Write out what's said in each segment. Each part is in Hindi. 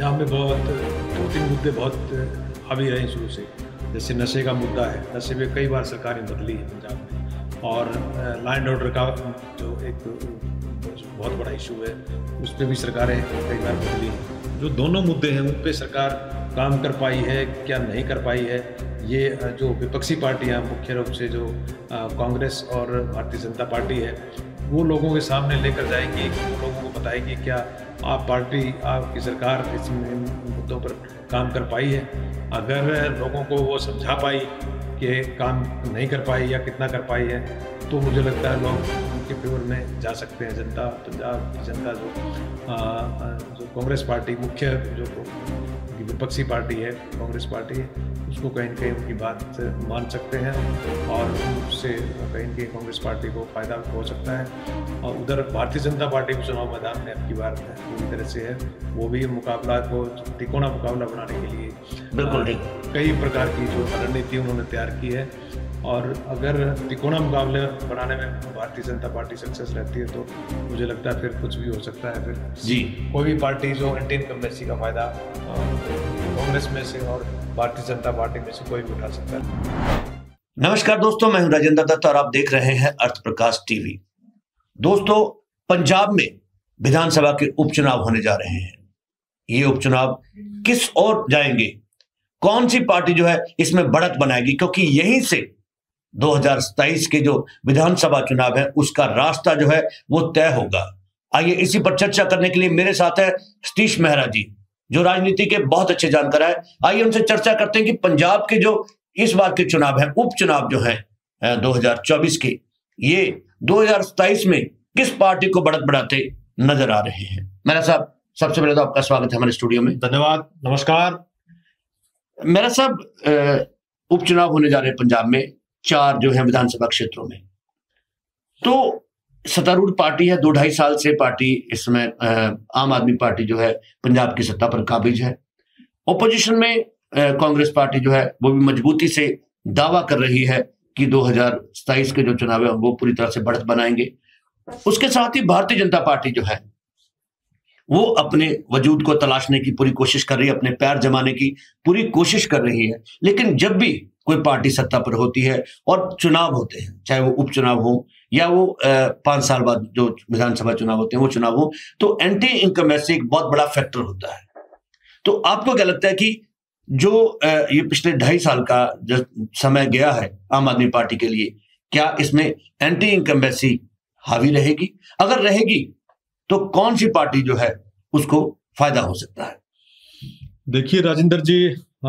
पंजाब में बहुत दो तीन मुद्दे बहुत हावी रहे शुरू से। जैसे नशे का मुद्दा है, नशे पे कई बार सरकारें बदली है पंजाब में, और लॉ एंड ऑर्डर का जो एक बहुत बड़ा इशू है उस पर भी सरकारें कई बार बदली हैं। जो दोनों मुद्दे हैं उन पे सरकार काम कर पाई है क्या नहीं कर पाई है, ये जो विपक्षी पार्टियां मुख्य रूप से जो कांग्रेस और भारतीय जनता पार्टी है वो लोगों के सामने लेकर जाएगी, लोगों को बताएगी क्या आपकी सरकार इस मुद्दों पर काम कर पाई है। अगर लोगों को वो समझा पाई कि काम नहीं कर पाई या कितना कर पाई है तो मुझे लगता है लोग उनके फेवर में जा सकते हैं। पंजाब की जनता जो कांग्रेस पार्टी मुख्य जो विपक्षी पार्टी है कांग्रेस पार्टी है उसको कहीं न कहीं उनकी बात मान सकते हैं और उससे कहीं न कहीं कांग्रेस पार्टी को फायदा हो सकता है। और उधर भारतीय जनता पार्टी भी चुनाव मैदान में अब की बार पूरी तरह से है, वो भी मुकाबला को तिकोना मुकाबला बनाने के लिए बिल्कुल कई प्रकार की जो रणनीति उन्होंने तैयार की है। और अगर तिकोना मुकाबले बनाने में भारतीय जनता पार्टी सक्सेस रहती है तो मुझे लगता है फिर कुछ भी हो सकता है। फिर जी कोई भी पार्टी जो एंटी इनकम्बेंसी का फायदा कांग्रेस में से और भारतीय जनता पार्टी में से कोई भी उठा सकता है। नमस्कार दोस्तों, मैं हूं राजेंद्र दत्त और आप देख रहे हैं अर्थ प्रकाश टीवी। दोस्तों, पंजाब में विधानसभा के उपचुनाव होने जा रहे हैं। ये उपचुनाव किस ओर जाएंगे, कौन सी पार्टी जो है इसमें बढ़त बनाएगी, क्योंकि यहीं से 2027 के जो विधानसभा चुनाव है उसका रास्ता जो है वो तय होगा। आइए इसी पर चर्चा करने के लिए मेरे साथ है सतीश मेहरा जी, जो राजनीति के बहुत अच्छे जानकार है। आइए उनसे चर्चा करते हैं कि पंजाब के जो इस बार के चुनाव है, उपचुनाव जो है 2024 के, ये 2027 में किस पार्टी को बढ़त बढ़ाते नजर आ रहे हैं। मेहरा साहब, सबसे पहले तो आपका स्वागत है हमारे स्टूडियो में। धन्यवाद, नमस्कार। मेहरा साहब, उपचुनाव होने जा रहे हैं पंजाब में 4 जो है विधानसभा क्षेत्रों में। तो सत्तारूढ़ पार्टी है, 2-2.5 साल से पार्टी इसमें आम आदमी पार्टी जो है पंजाब की सत्ता पर काबिज है। ओपोजिशन में कांग्रेस पार्टी जो है वो भी मजबूती से दावा कर रही है कि 2027 के जो चुनाव है वो पूरी तरह से बढ़त बनाएंगे। उसके साथ ही भारतीय जनता पार्टी जो है वो अपने वजूद को तलाशने की पूरी कोशिश कर रही है, अपने पैर जमाने की पूरी कोशिश कर रही है। लेकिन जब भी कोई पार्टी सत्ता पर होती है और चुनाव होते हैं, चाहे वो उपचुनाव हो या वो 5 साल बाद जो विधानसभा चुनाव होते हैं वो चुनाव हो, तो एंटी इनकम्बेंसी एक बहुत बड़ा फैक्टर होता है। तो आपको क्या लगता है कि जो ये पिछले 2.5 साल का जो समय गया है आम आदमी पार्टी के लिए, क्या इसमें एंटी इनकम्बेंसी हावी रहेगी? अगर रहेगी तो कौन सी पार्टी जो है उसको फायदा हो सकता है? देखिए राजेंद्र जी,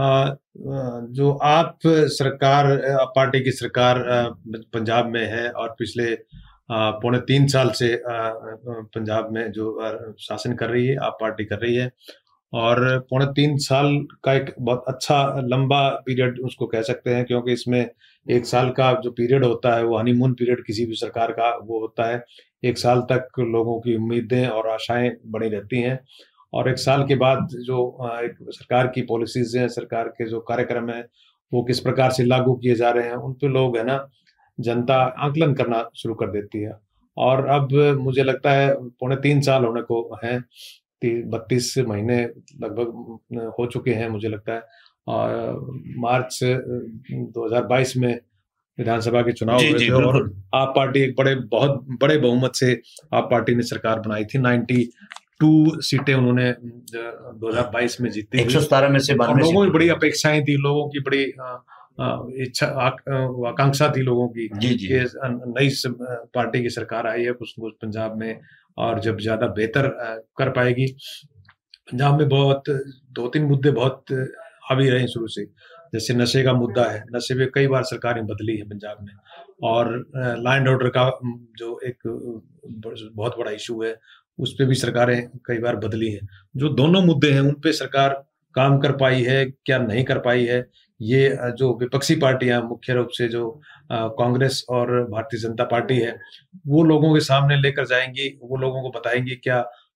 जो आप पार्टी की सरकार पंजाब में है और पिछले 3.25 साल से पंजाब में जो शासन कर रही है, आप पार्टी कर रही है, और 3.25 साल का एक बहुत अच्छा लंबा पीरियड उसको कह सकते हैं, क्योंकि इसमें 1 साल का जो पीरियड होता है वो हनीमून पीरियड किसी भी सरकार का वो होता है। 1 साल तक लोगों की उम्मीदें और आशाएं बनी रहती हैं, और 1 साल के बाद जो एक सरकार की पॉलिसीज हैं, सरकार के जो कार्यक्रम है वो किस प्रकार से लागू किए जा रहे हैं, उन पे लोग है ना जनता आकलन करना शुरू कर देती है। और अब मुझे लगता है 3.25 साल होने को हैं, 32 महीने लगभग हो चुके हैं मुझे लगता है। और मार्च 2022 में विधानसभा के चुनाव हुए थे और आप पार्टी एक बहुत बड़े बहुमत से आप पार्टी ने सरकार बनाई थी। 92 सीटें उन्होंने 2022 में जीती, 117 में से 92। लोगों की बड़ी अपेक्षाएं थी, लोगों की बड़ी इच्छा आकांक्षा थी लोगों की कि नई पार्टी की सरकार आई है कुछ पंजाब में, और जब ज्यादा बेहतर कर पाएगी। पंजाब में बहुत 2-3 मुद्दे बहुत हावी रहे शुरू से। जैसे नशे का मुद्दा है, नशे पे कई बार सरकारें बदली है पंजाब में, और लॉ एंड ऑर्डर का जो एक बहुत बड़ा इशू है उस पे भी सरकारें कई बार बदली हैं। जो दोनों मुद्दे हैं उन पे सरकार काम कर पाई है क्या नहीं कर पाई है, ये जो विपक्षी पार्टियां मुख्य रूप से जो कांग्रेस और भारतीय जनता पार्टी है वो लोगों के सामने लेकर जाएंगी, वो लोगों को बताएंगी क्या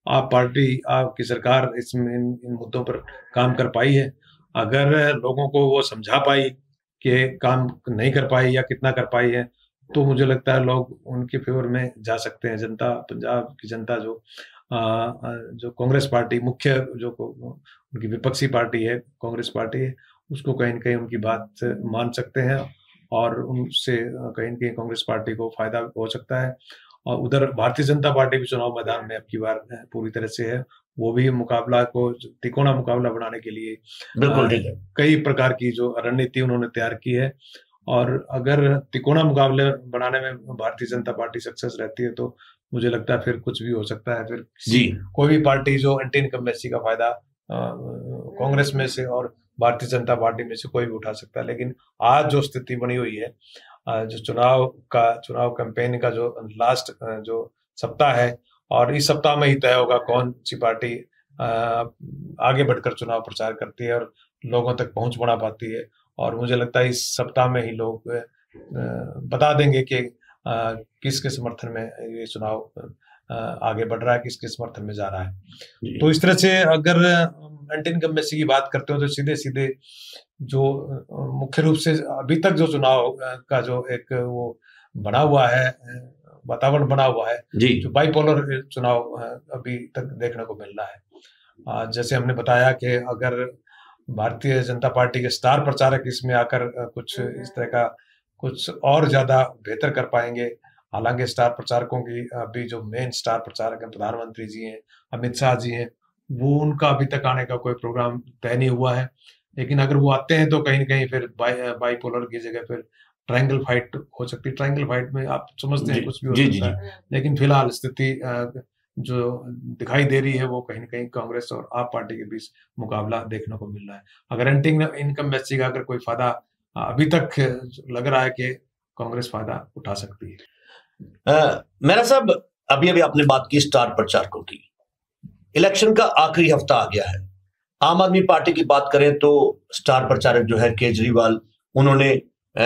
आपकी सरकार इन मुद्दों पर काम कर पाई है। अगर लोगों को वो समझा पाई कि काम नहीं कर पाई या कितना कर पाई है तो मुझे लगता है लोग उनके फेवर में जा सकते हैं। पंजाब की जनता जो जो कांग्रेस पार्टी मुख्य जो उनकी विपक्षी पार्टी है कांग्रेस पार्टी है, उसको कहीं न कहीं उनकी बात मान सकते हैं और उनसे कहीं न कहीं कांग्रेस पार्टी को फायदा हो सकता है। और उधर भारतीय जनता पार्टी भी चुनाव मैदान में अब की बार पूरी तरह से है। वो भी मुकाबला को तिकोना मुकाबला बनाने के लिए बिल्कुल ठीक है। कई प्रकार की जो रणनीति उन्होंने तैयार की है और अगर तिकोना मुकाबले बनाने में भारतीय जनता पार्टी सक्सेस रहती है तो मुझे लगता है फिर कुछ भी हो सकता है। फिर जी कोई भी पार्टी जो एंटी इनकम्बेंसी का फायदा कांग्रेस में से और भारतीय जनता पार्टी में से कोई भी उठा सकता है। लेकिन आज जो स्थिति बनी हुई है, जो चुनाव कैंपेन का जो लास्ट जो सप्ताह है और इस सप्ताह में ही तय होगा कौन सी पार्टी आगे बढ़कर चुनाव प्रचार करती है और लोगों तक पहुंच बना पाती है। और मुझे लगता है इस सप्ताह में ही लोग बता देंगे कि किसके समर्थन में ये चुनाव आगे बढ़ रहा है, किसके समर्थन में जा रहा है। तो इस तरह से अगर एंटी इनकम्बेंसी की बात करते हो तो सीधे सीधे जो मुख्य रूप से अभी तक जो चुनाव का जो एक वो बना हुआ है वातावरण बना हुआ है, जो बाइपोलर चुनाव अभी तक देखने को मिल रहा है। जैसे हमने बताया कि अगर भारतीय जनता पार्टी के स्टार प्रचारक इसमें आकर कुछ इस तरह का कुछ और ज्यादा बेहतर कर पाएंगे। हालांकि स्टार प्रचारकों की अभी जो मेन स्टार प्रचारक हैं प्रधानमंत्री जी हैं, अमित शाह जी हैं, वो उनका अभी तक आने का कोई प्रोग्राम तय नहीं हुआ है। लेकिन अगर वो आते हैं तो कहीं न कहीं फिर बाइपोलर की जगह फिर ट्रायंगल फाइट हो सकती है। ट्रायंगल फाइट में आप समझते हैं कुछ भी हो सकता है, लेकिन फिलहाल स्थिति जो दिखाई दे रही है वो कहीं न कहीं कांग्रेस और आप पार्टी के बीच मुकाबला देखने को मिल रहा है। अगर एंटी इनकम्बेंसी का अगर कोई फायदा अभी तक लग रहा है कि कांग्रेस फायदा उठा सकती है। मेरा साहब, अभी अभी आपने बात की स्टार प्रचारकों की। इलेक्शन का आखिरी हफ्ता आ गया है। आम आदमी पार्टी की बात करें तो स्टार प्रचारक जो है केजरीवाल, उन्होंने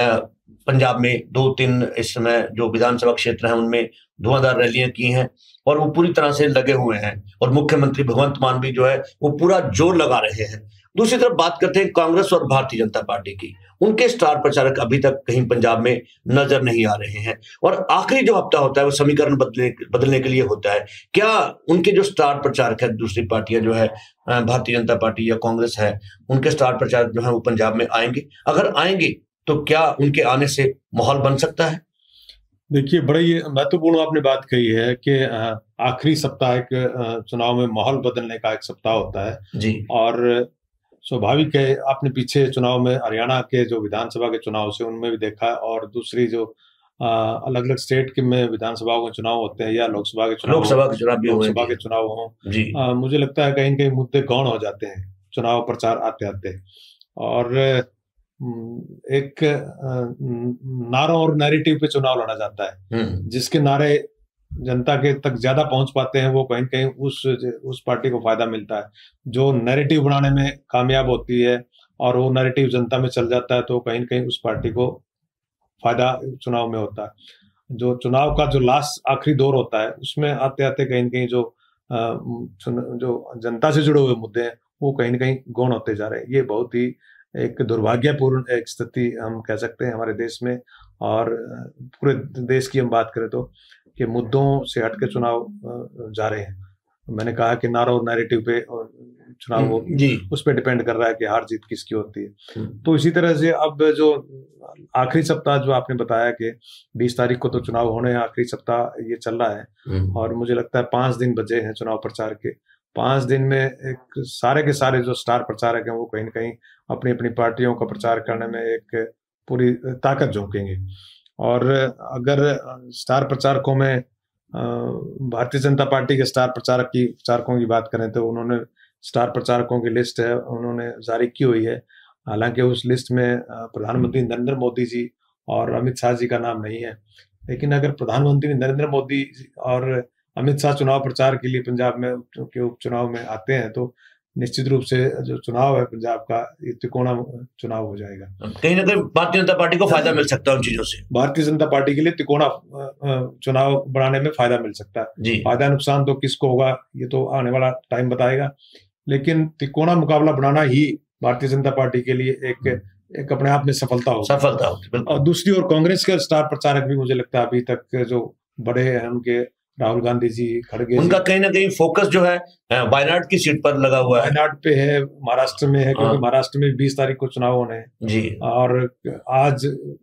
पंजाब में 2-3 इस समय जो विधानसभा क्षेत्र हैं उनमें धुआंधार रैलियां की हैं और वो पूरी तरह से लगे हुए हैं। और मुख्यमंत्री भगवंत मान भी जो है वो पूरा जोर लगा रहे हैं। दूसरी तरफ बात करते हैं कांग्रेस और भारतीय जनता पार्टी की, उनके स्टार प्रचारक अभी तक कहीं पंजाब में नजर नहीं आ रहे हैं। और आखिरी जो हफ्ता होता है वो समीकरण बदलने के लिए होता है। क्या उनके जो स्टार प्रचारक है, दूसरी पार्टियां जो है भारतीय जनता पार्टी या कांग्रेस है, उनके स्टार प्रचारक जो है वो पंजाब में आएंगे? अगर आएंगे तो क्या उनके आने से माहौल बन सकता है? देखिए, बड़ी महत्वपूर्ण आपने बात कही है कि आखिरी सप्ताह एक चुनाव में माहौल बदलने का एक सप्ताह होता है जी। और स्वाभाविक है, आपने पीछे चुनाव में हरियाणा के जो विधानसभा के चुनाव से उनमें भी देखा है और दूसरी जो अलग अलग स्टेट के में विधानसभा के चुनाव होते हैं या लोकसभा के चुनाव हों, मुझे लगता है कहीं कहीं मुद्दे गौण हो जाते हैं चुनाव प्रचार आते आते। और एक नारों और नैरेटिव पे चुनाव लड़ा जाता है। जिसके नारे जनता के तक ज्यादा पहुंच पाते हैं वो कहीं कहीं उस पार्टी को फायदा मिलता है। जो नैरेटिव बनाने में कामयाब होती है और वो नैरेटिव जनता में चल जाता है तो कहीं कहीं उस पार्टी को फायदा चुनाव में होता है। जो चुनाव का जो लास्ट आखिरी दौर होता है उसमें आते आते कहीं कहीं जो जनता से जुड़े हुए मुद्दे हैं वो कहीं न कहीं गौण होते जा रहे हैं। ये बहुत ही एक दुर्भाग्यपूर्ण एक स्थिति हम कह सकते हैं हमारे देश में। और पूरे देश की हम बात करें तो कि मुद्दों से हटके चुनाव जा रहे हैं। मैंने कहा कि नारा और नैरेटिव पे चुनाव उस पर डिपेंड कर रहा है कि हार जीत किसकी होती है। तो इसी तरह से अब जो आखिरी सप्ताह जो आपने बताया कि 20 तारीख को तो चुनाव होने हैं, आखिरी सप्ताह ये चल रहा है और मुझे लगता है 5 दिन बचे हैं चुनाव प्रचार के। 5 दिन में एक सारे के सारे जो स्टार प्रचारक हैं वो कहीं न कहीं अपनी अपनी पार्टियों का प्रचार करने में एक पूरी ताकत झोंकेंगे। और अगर स्टार प्रचारकों में भारतीय जनता पार्टी के स्टार प्रचारकों की बात करें तो उन्होंने स्टार प्रचारकों की लिस्ट है उन्होंने जारी की हुई है। हालांकि उस लिस्ट में प्रधानमंत्री नरेंद्र मोदी जी और अमित शाह जी का नाम नहीं है। लेकिन अगर प्रधानमंत्री नरेंद्र मोदी और अमित शाह चुनाव प्रचार के लिए पंजाब में के उपचुनाव में आते हैं तो निश्चित रूप से जो चुनाव है पंजाब का ये त्रिकोणा चुनाव हो जाएगा। कहीं ना कहीं भारतीय जनता पार्टी को फायदा मिल सकता है उन चीजों से। भारतीय जनता पार्टी के लिए त्रिकोणा चुनाव बनाने में फायदा मिल सकता है। फायदा नुकसान तो किसको होगा ये तो आने वाला टाइम बताएगा। लेकिन त्रिकोणा मुकाबला बनाना ही भारतीय जनता पार्टी के लिए एक अपने आप में सफलता होगी। और दूसरी ओर कांग्रेस के स्टार प्रचारक भी मुझे लगता है अभी तक जो बड़े हैं उनके राहुल गांधी जी, खड़गे उनका कहीं ना कहीं फोकस जो है वायनाड की सीट पर लगा हुआ है। वायनाड पे है, महाराष्ट्र में है, क्योंकि महाराष्ट्र में 20 तारीख को चुनाव होने हैं जी। और आज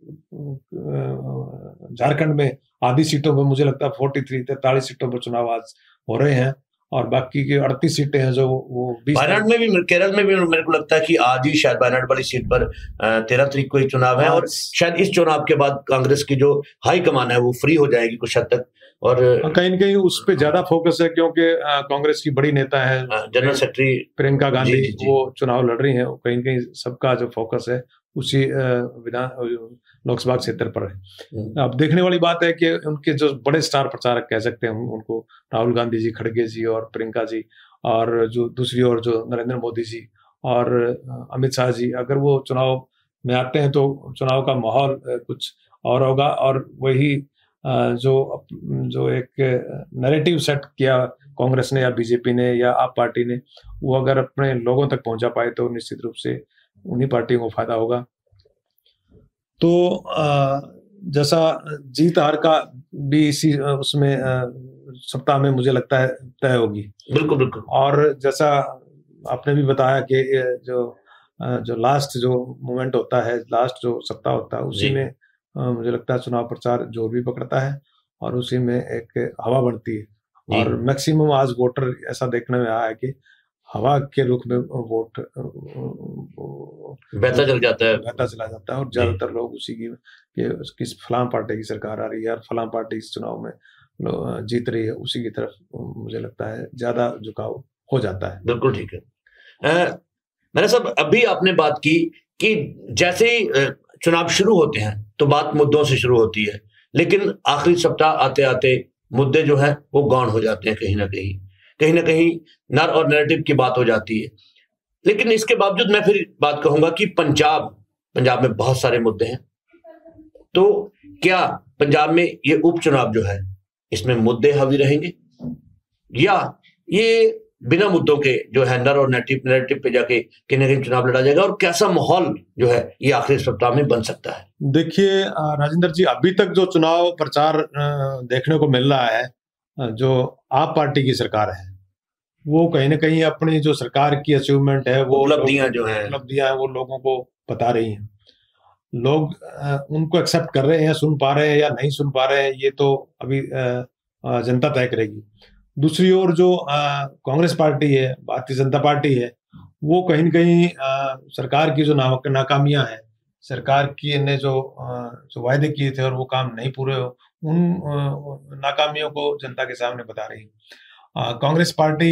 झारखंड में आधी सीटों पर मुझे लगता है 43-43 सीटों पर चुनाव आज हो रहे हैं और बाकी की 38 सीटें हैं जो वो 20 वायनाड में भी, केरल में भी मेरे को लगता है कि आज ही शायद वायनाड वाली सीट पर 13 तारीख को ही चुनाव है और शायद इस चुनाव के बाद कांग्रेस की जो हाई कमान है वो फ्री हो जाएगी कुछ हद तक और कहीं न कहीं उस पे ज्यादा फोकस है क्योंकि कांग्रेस की बड़ी नेता है जनरल सेक्रेटरी प्रियंका गांधी, वो चुनाव लड़ रही हैं। कहीं न कहीं सबका जो फोकस है उसी विधान लोकसभा क्षेत्र पर है। अब देखने वाली बात है कि उनके जो बड़े स्टार प्रचारक कह सकते हैं उनको, राहुल गांधी जी, खड़गे जी और प्रियंका जी, और जो दूसरी ओर जो नरेंद्र मोदी जी और अमित शाह जी, अगर वो चुनाव में आते हैं तो चुनाव का माहौल कुछ और होगा और वही जो एक नैरेटिव सेट किया कांग्रेस ने या बीजेपी ने या आप पार्टी ने, वो अगर अपने लोगों तक पहुंचा पाए तो निश्चित रूप से उन्हीं पार्टियों को फायदा होगा। तो जैसा जीत हार का भी इसी उसमें सप्ताह में मुझे लगता है तय होगी। बिल्कुल बिल्कुल। और जैसा आपने भी बताया कि जो लास्ट जो मोमेंट होता है, लास्ट जो सप्ताह होता है, उसी में मुझे लगता है चुनाव प्रचार जोर भी पकड़ता है और उसी में एक हवा बनती है और मैक्सिमम आज वोटर ऐसा देखने में आया है कि हवा के रुख में वोट बहता चल जाता है, बहता चला जाता है और ज्यादातर लोग उसी की किस फलां पार्टी की सरकार आ रही है और फलां पार्टी इस चुनाव में जीत रही है, उसी की तरफ मुझे लगता है ज्यादा झुकाव हो जाता है। बिल्कुल ठीक है। मेरा साहब, अभी आपने बात की कि जैसे ही चुनाव शुरू होते हैं तो बात मुद्दों से शुरू होती है, लेकिन आखिरी सप्ताह आते आते मुद्दे जो है वो गौण हो जाते हैं, कहीं ना कहीं नर और नैरेटिव की बात हो जाती है। लेकिन इसके बावजूद मैं फिर बात कहूंगा कि पंजाब में बहुत सारे मुद्दे हैं, तो क्या पंजाब में ये उपचुनाव जो है इसमें मुद्दे हावी रहेंगे या ये बिना मुद्दों के जो है नर और नैरेटिव पे जाके कहीं ना कहीं चुनाव लड़ा जाएगा, और कैसा माहौल जो है ये आखिरी सप्ताह में बन सकता है? देखिए राजेंद्र जी, अभी तक जो चुनाव प्रचार देखने को मिल रहा है, जो आप पार्टी की सरकार है वो कहीं ना कहीं अपनी जो सरकार की अचीवमेंट है, वो उपलब्धियां हैं वो लोगों को बता रही हैं। लोग उनको एक्सेप्ट कर रहे हैं, सुन पा रहे हैं या नहीं सुन पा रहे हैं, ये तो अभी जनता तय करेगी। दूसरी ओर जो कांग्रेस पार्टी है, भारतीय जनता पार्टी है, वो कहीं न कहीं सरकार की जो नाकामियां हैं, सरकार की ने जो वायदे किए थे और वो काम नहीं पूरे हो, उन नाकामियों को जनता के सामने बता रही है। कांग्रेस पार्टी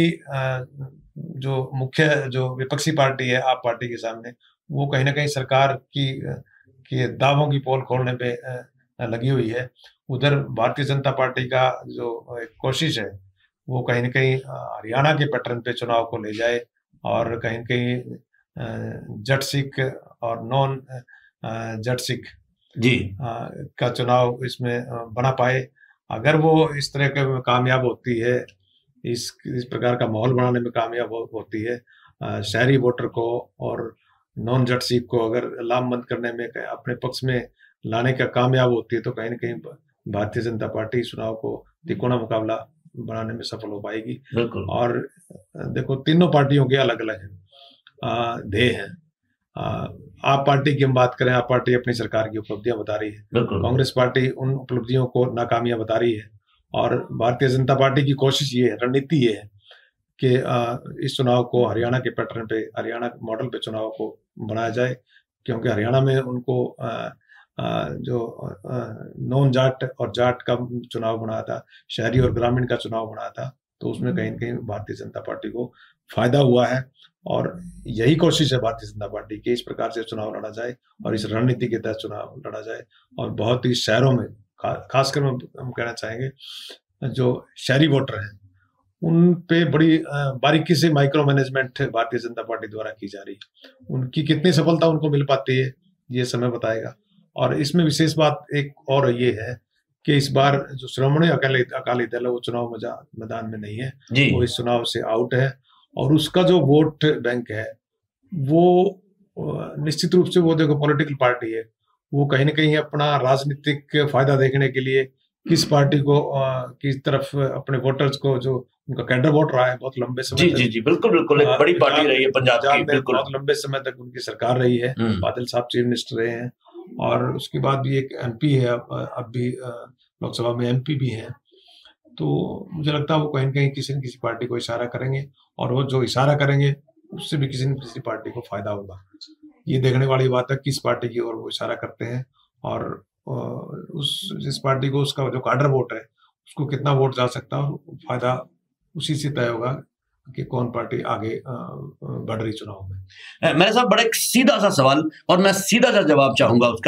जो मुख्य जो विपक्षी पार्टी है आप पार्टी के सामने, वो कहीं ना कहीं सरकार की दावों की पोल खोलने पे लगी हुई है। उधर भारतीय जनता पार्टी का जो एक कोशिश है वो कहीं न कहीं हरियाणा के पैटर्न पे चुनाव को ले जाए और कहीं न कहीं जट सिख और नॉन जट सिख जी का चुनाव इसमें बना पाए। अगर वो इस तरह के कामयाब होती है, इस प्रकार का माहौल बनाने में कामयाब होती है, शहरी वोटर को और नॉन जट सिख को अगर लामबंद करने में अपने पक्ष में लाने का कामयाब होती है, तो कहीं न कहीं भारतीय जनता पार्टी चुनाव को तिकोना मुकाबला बनाने में सफल हो पाएगी। और देखो, तीनों पार्टियों के अलग अलग ध्येय हैं। आप पार्टी की हम बात करें, आप पार्टी अपनी सरकार की उपलब्धियां बता रही है, कांग्रेस पार्टी उन उपलब्धियों को नाकामियां बता रही है, और भारतीय जनता पार्टी की कोशिश ये है, रणनीति ये है कि इस चुनाव को हरियाणा के पैटर्न पे, हरियाणा मॉडल पे चुनाव को बनाया जाए, क्योंकि हरियाणा में उनको जो नॉन जाट और जाट का चुनाव बनाया था, शहरी और ग्रामीण का चुनाव बनाया था, तो उसमें कहीं न कहीं भारतीय जनता पार्टी को फायदा हुआ है। और यही कोशिश है भारतीय जनता पार्टी की, इस प्रकार से चुनाव लड़ा जाए और इस रणनीति के तहत चुनाव लड़ा जाए। और बहुत ही शहरों में खासकर हम कहना चाहेंगे, जो शहरी वोटर हैं उन पे बड़ी बारीकी से micro management Bharatiya Janata party द्वारा की जा रही है। उनकी कितनी सफलता उनको मिल पाती है ये समय बताएगा। और इसमें विशेष बात एक और ये है कि इस बार जो श्रोमणी अकाली दल है वो चुनाव मैदान में नहीं है, वो इस चुनाव से आउट है, और उसका जो वोट बैंक है वो निश्चित रूप से, वो देखो पॉलिटिकल पार्टी है, वो कहीं ना कहीं अपना राजनीतिक फायदा देखने के लिए किस पार्टी को किस तरफ अपने वोटर्स को, जो उनका कैडर वोट रहा है बहुत लंबे समय तक। जी बिल्कुल बिल्कुल, एक बड़ी पार्टी रही है पंजाब की, बिल्कुल बहुत लंबे समय तक उनकी सरकार रही है, बादल साहब चीफ मिनिस्टर रहे हैं, और उसके बाद भी एक एमपी है, अब भी लोकसभा में एमपी भी है। तो मुझे लगता है वो कहीं न कहीं किसी न किसी पार्टी को इशारा करेंगे, और वो जो इशारा करेंगे उससे भी किसी न किसी पार्टी को फायदा होगा। ये देखने वाली बात है किस पार्टी की ओर वो इशारा करते हैं, और जिस पार्टी को उसका जो कैडर वोट है उसको कितना वोट जा सकता है, फायदा उसी से तय होगा कि कौन पार्टी आगे बढ़ रही चुनाव में। मेरे साहब बड़ा एक सीधा सा सवाल, और मैं सीधा सा जवाब चाहूंगा उसका।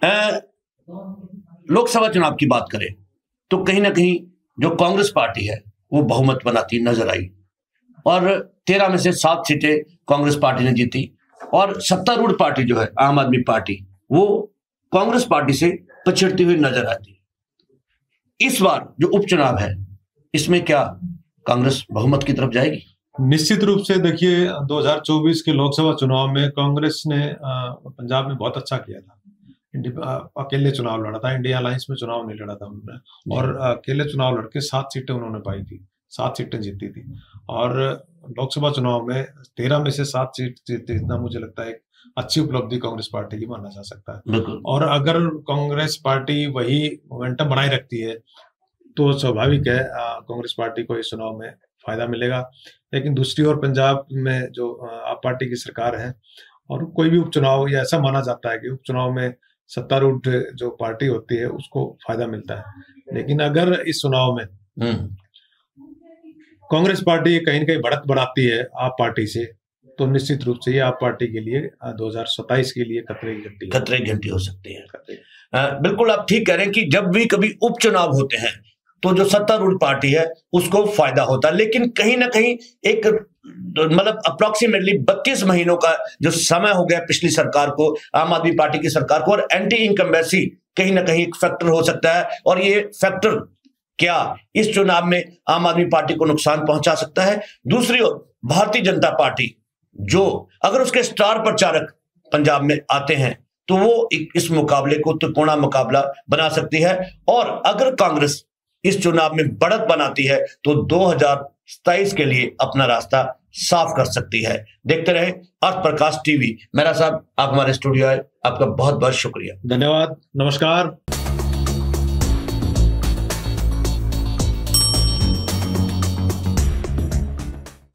लोकसभा चुनाव की बात करें तो कहीं ना कहीं जो कांग्रेस पार्टी है वो बहुमत बनाती नजर आई, और 13 में से 7 सीटें कांग्रेस पार्टी ने जीती, और सत्तारूढ़ पार्टी जो है आम आदमी पार्टी, वो कांग्रेस पार्टी से पछड़ती हुई नजर आती है। इस बार जो उपचुनाव है इसमें क्या कांग्रेस बहुमत की तरफ जाएगी? निश्चित रूप से देखिए, 2024 के लोकसभा चुनाव में कांग्रेस ने पंजाब में बहुत अच्छा किया था। अकेले चुनाव लड़ा था, इंडिया अलायंस में चुनाव नहीं लड़ा था उन्होंने, और अकेले चुनाव लड़के 7 सीटें उन्होंने पाई थी, 7 सीटें जीती थी। और लोकसभा चुनाव में 13 में से 7 सीट जीती, इतना मुझे लगता है एक अच्छी उपलब्धि कांग्रेस पार्टी की माना जा सकता है। और अगर कांग्रेस पार्टी वही मोमेंटम बनाए रखती है तो स्वाभाविक है कांग्रेस पार्टी को इस चुनाव में फायदा मिलेगा। लेकिन दूसरी ओर पंजाब में जो आप पार्टी की सरकार है, और कोई भी उपचुनाव, या ऐसा माना जाता है कि उपचुनाव में सत्तारूढ़ जो पार्टी होती है उसको फायदा मिलता है। लेकिन अगर इस चुनाव में कांग्रेस पार्टी कहीं न कहीं बढ़त बढ़ाती है आप पार्टी से, तो निश्चित रूप से ये आप पार्टी के लिए 2027 के लिए खतरे की घंटी हो सकती है। बिल्कुल आप ठीक कह रहे हैं कि जब भी कभी उपचुनाव होते हैं तो जो सत्तारूढ़ पार्टी है उसको फायदा होता है, लेकिन कहीं ना कहीं एक मतलब अप्रोक्सीमेटली 32 महीनों का जो समय हो गया पिछली सरकार को, आम आदमी पार्टी की सरकार को, और एंटी इनकम्बेंसी कहीं ना कहीं एक फैक्टर हो सकता है, और ये फैक्टर क्या इस चुनाव में आम आदमी पार्टी को नुकसान पहुंचा सकता है। दूसरी ओर भारतीय जनता पार्टी, जो अगर उसके स्टार प्रचारक पंजाब में आते हैं तो वो इस मुकाबले को त्रिकोणा मुकाबला बना सकती है, और अगर कांग्रेस इस चुनाव में बढ़त बनाती है तो 2027 के लिए अपना रास्ता साफ कर सकती है। देखते रहे अर्थ प्रकाश टीवी। मेरा साहब, आप हमारे स्टूडियो आए, आपका बहुत बहुत शुक्रिया। धन्यवाद, नमस्कार।